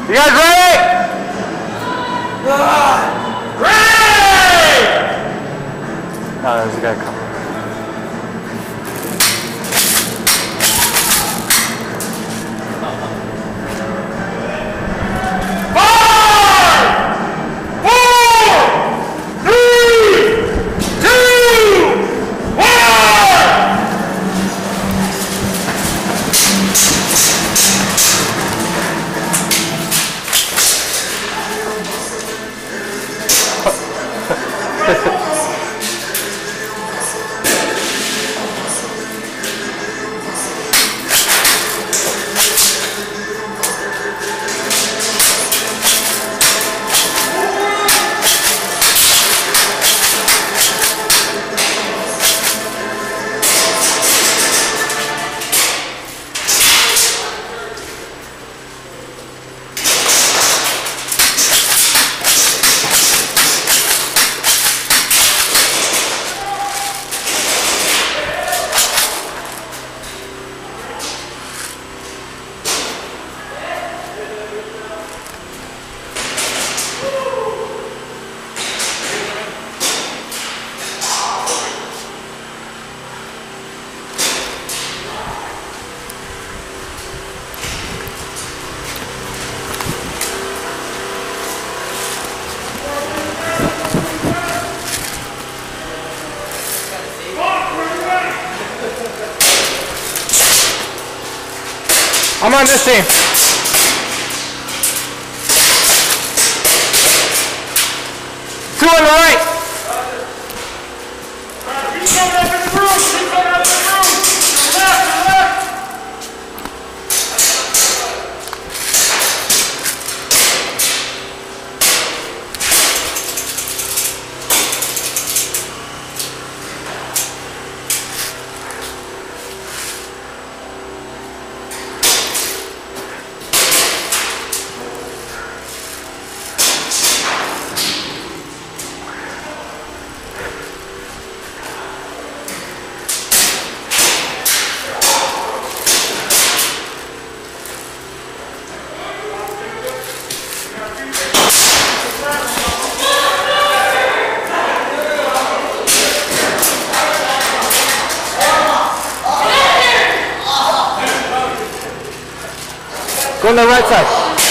You guys ready? Ready! Oh, there's a guy coming. I'm on this team. Two on the right. He's coming up in the room. He's coming up in the room. Left, left. Go on the right side.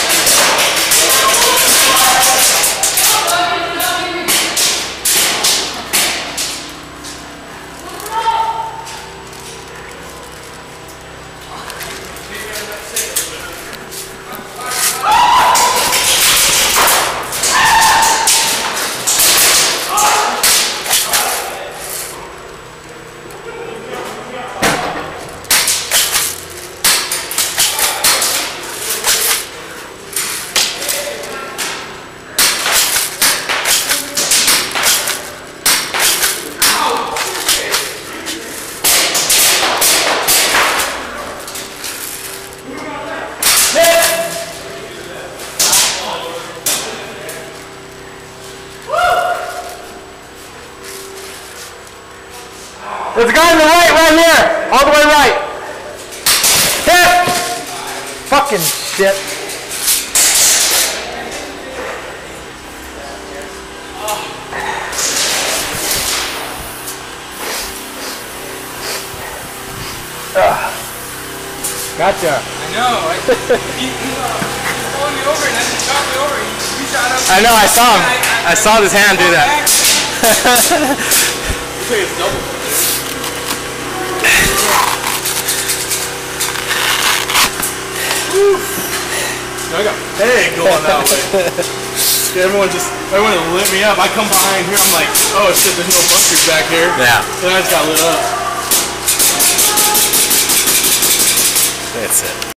There's a guy on the right here. All the way right. Hit! Fucking shit. Gotcha. I know. He pulled me over and then he shot me over. He shot up. I know, I saw him. I saw his hand do that. You say it's double. I got peg going that way. Everyone lit me up. I come behind here, I'm like, oh shit, there's no busters back here. Yeah. Then I just got lit up. That's it.